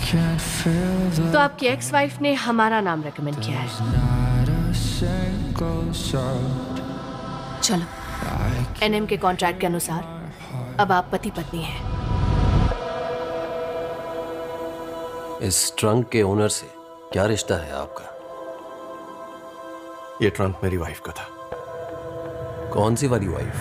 तो आपकी ex wife ने हमारा नाम रेकमेंड किया है। चलो, एनएम के कॉन्ट्रैक्ट के अनुसार अब आप पति पत्नी हैं। इस ट्रंक के ओनर से क्या रिश्ता है आपका? ये ट्रंक मेरी वाइफ का था। कौन सी वाली वाइफ?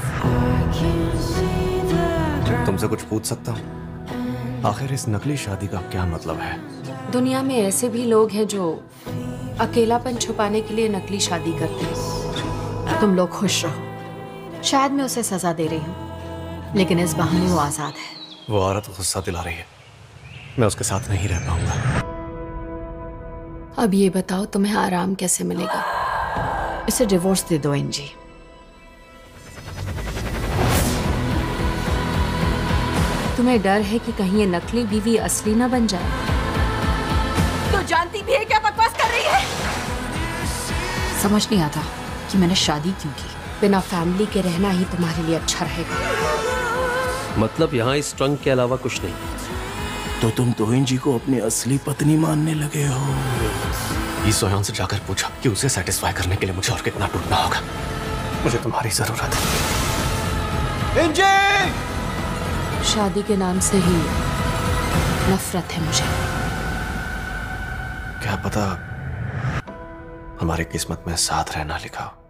तुमसे कुछ पूछ सकता हूँ? आखिर इस नकली शादी का क्या मतलब है? दुनिया में ऐसे भी लोग हैं जो अकेलापन छुपाने के लिए नकली शादी करते हैं। तुम लोग खुश रहो। शायद मैं उसे सजा दे रही हूँ, लेकिन इस बहाने वो आजाद है। वो औरत गुस्सा दिला रही है, मैं उसके साथ नहीं रह पाऊंगा। अब ये बताओ, तुम्हें आराम कैसे मिलेगा? इसे डिवोर्स दे दो एंजी। तुम्हें डर है कि कहीं ये नकली बीवी असली ना बन जाए? तो जानती भी है क्या बकवास कर रही है? समझ नहीं आता कि मैंने शादी क्यों की। बिना फैमिली के रहना ही तुम्हारे लिए अच्छा रहेगा। मतलब यहाँ इस ट्रंक के अलावा कुछ नहीं? तो तुम तोहिन जी को अपनी असली पत्नी मानने लगे हो? सोयान से जाकर पूछा कि उसे सेटिस्फाई करने के लिए मुझे और कितना टूटना होगा। मुझे तुम्हारी जरूरत है। इंजी! शादी के नाम से ही नफरत है मुझे। क्या पता हमारी किस्मत में साथ रहना लिखा हो।